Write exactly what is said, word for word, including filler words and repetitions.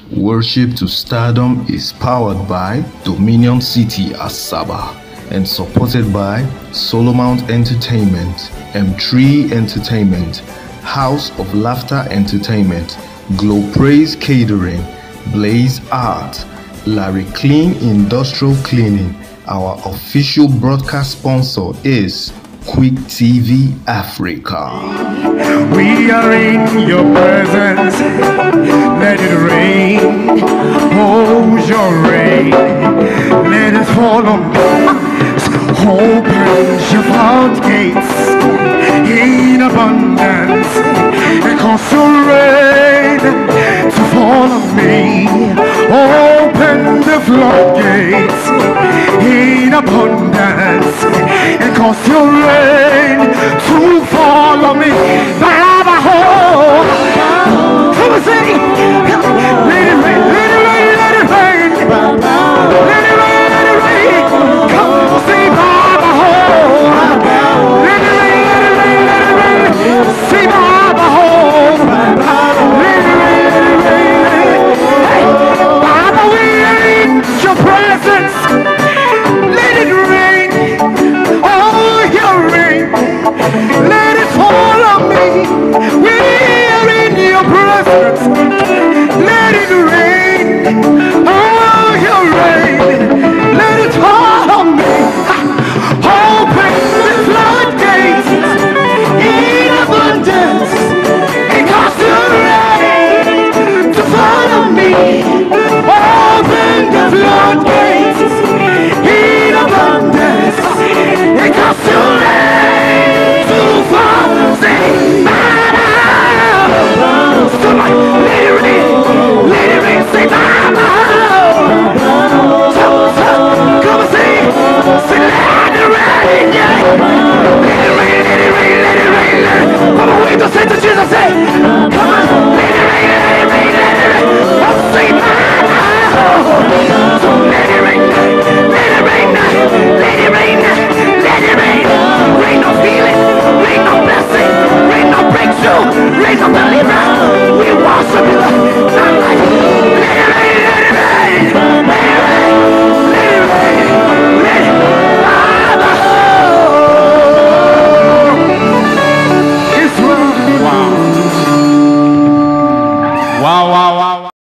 Worship to Stardom is powered by Dominion City Asaba and supported by Solomount Entertainment, M three Entertainment, House of Laughter Entertainment, Glow Praise Catering, Blaze Art, Larry Clean Industrial Cleaning. Our official broadcast sponsor is Quick T V Africa. We are in your presence, let it rain, hold your rain, let it fall on me. Open your floodgates in abundance, and cause your rain to fall on me. Open the floodgates in abundance, and cause your rain to fall on me. Baba, oh,